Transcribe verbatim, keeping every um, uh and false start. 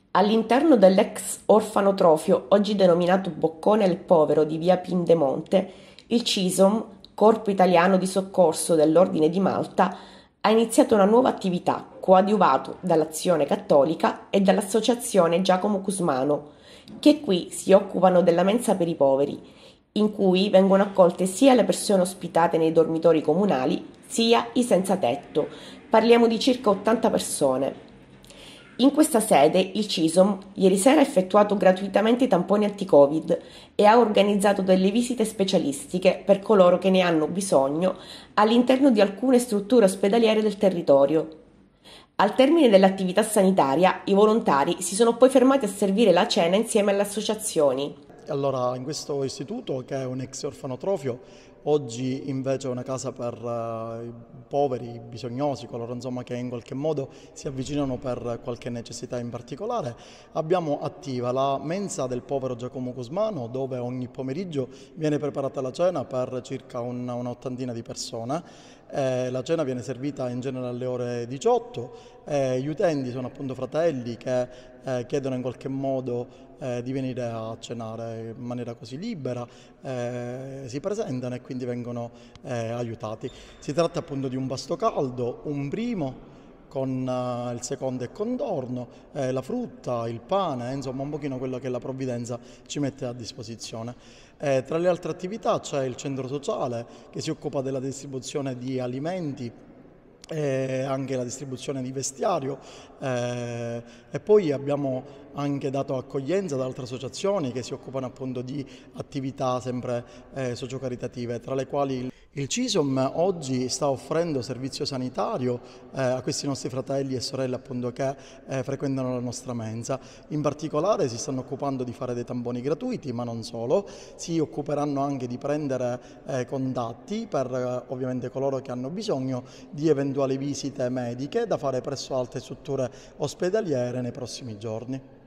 All'interno dell'ex orfanotrofio, oggi denominato Boccone il Povero di via Pindemonte, il CISOM, Corpo Italiano di Soccorso dell'Ordine di Malta, ha iniziato una nuova attività, coadiuvato dall'Azione Cattolica e dall'Associazione Giacomo Cusmano, che qui si occupano della mensa per i poveri, in cui vengono accolte sia le persone ospitate nei dormitori comunali, sia i senza tetto. Parliamo di circa ottanta persone. In questa sede il CISOM ieri sera ha effettuato gratuitamente i tamponi anti-Covid e ha organizzato delle visite specialistiche per coloro che ne hanno bisogno all'interno di alcune strutture ospedaliere del territorio. Al termine dell'attività sanitaria, i volontari si sono poi fermati a servire la cena insieme alle associazioni. Allora, in questo istituto, che è un ex orfanotrofio, oggi invece è una casa per eh, i poveri, i bisognosi, coloro insomma, che in qualche modo si avvicinano per qualche necessità in particolare, abbiamo attiva la mensa del povero Giacomo Cusmano, dove ogni pomeriggio viene preparata la cena per circa un- un'ottantina di persone. Eh, la cena viene servita in genere alle ore diciotto. Eh, gli utenti sono appunto fratelli che eh, chiedono in qualche modo eh, di venire a cenare in maniera così libera, eh, si presentano e quindi vengono eh, aiutati. Si tratta appunto di un pasto caldo, un primo con eh, il secondo è contorno, eh, la frutta, il pane, insomma un pochino quello che la provvidenza ci mette a disposizione. Eh, tra le altre attività c'è il centro sociale che si occupa della distribuzione di alimenti e anche la distribuzione di vestiario, eh, e poi abbiamo anche dato accoglienza ad altre associazioni che si occupano appunto di attività sempre eh, sociocaritative, tra le quali il CISOM oggi sta offrendo servizio sanitario eh, a questi nostri fratelli e sorelle appunto che eh, frequentano la nostra mensa. In particolare si stanno occupando di fare dei tamponi gratuiti, ma non solo, si occuperanno anche di prendere eh, contatti per eh, ovviamente coloro che hanno bisogno di eventuali visite mediche da fare presso altre strutture ospedaliere nei prossimi giorni.